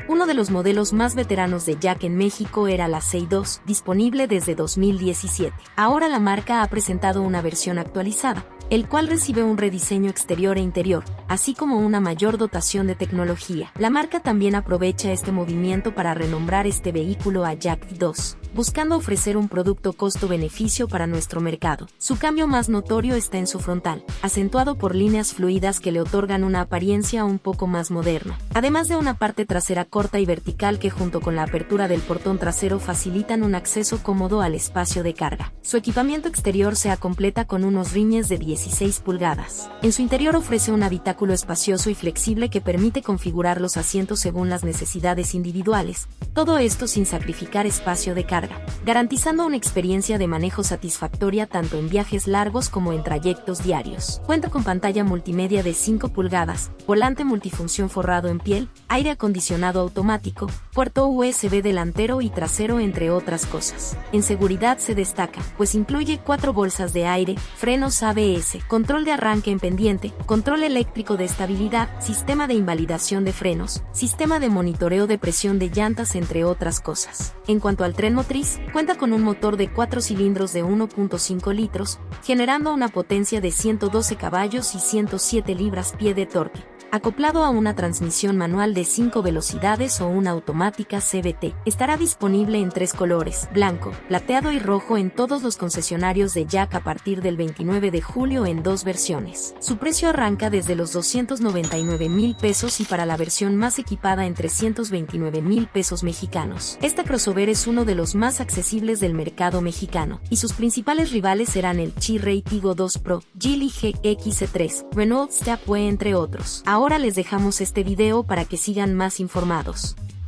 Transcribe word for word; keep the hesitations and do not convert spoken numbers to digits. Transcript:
Uno de los modelos más veteranos de Jack en México era la C dos, disponible desde dos mil diecisiete. Ahora la marca ha presentado una versión actualizada, el cual recibe un rediseño exterior e interior, así como una mayor dotación de tecnología. La marca también aprovecha este movimiento para renombrar este vehículo a Jack dos, buscando ofrecer un producto costo-beneficio para nuestro mercado. Su cambio más notorio está en su frontal, acentuado por líneas fluidas que le otorgan una apariencia un poco más moderna, además de una parte trasera corta y vertical que junto con la apertura del portón trasero facilitan un acceso cómodo al espacio de carga. Su equipamiento exterior se completa con unos rines de dieciséis pulgadas. En su interior ofrece un habitáculo espacioso y flexible que permite configurar los asientos según las necesidades individuales, todo esto sin sacrificar espacio de carga, garantizando una experiencia de manejo satisfactoria tanto en viajes largos como en trayectos diarios. Cuenta con pantalla multimedia de cinco pulgadas, volante multifunción forrado en piel, aire acondicionado automático, puerto U S B delantero y trasero entre otras cosas. En seguridad se destaca, pues incluye cuatro bolsas de aire, frenos A B S, control de arranque en pendiente, control eléctrico de estabilidad, sistema de invalidación de frenos, sistema de monitoreo de presión de llantas entre otras cosas. En cuanto al tren motriz, cuenta con un motor de cuatro cilindros de uno punto cinco litros, generando una potencia de ciento doce caballos y ciento siete libras-pie de torque, acoplado a una transmisión manual de cinco velocidades o una automática C V T. Estará disponible en tres colores, blanco, plateado y rojo en todos los concesionarios de Jack a partir del veintinueve de julio en dos versiones. Su precio arranca desde los doscientos noventa y nueve mil pesos y para la versión más equipada en trescientos veintinueve mil pesos mexicanos. Esta crossover es uno de los más accesibles del mercado mexicano, y sus principales rivales serán el Chery Tiggo dos Pro, Geely G X tres, Renault Stepway entre otros. Ahora les dejamos este video para que sigan más informados.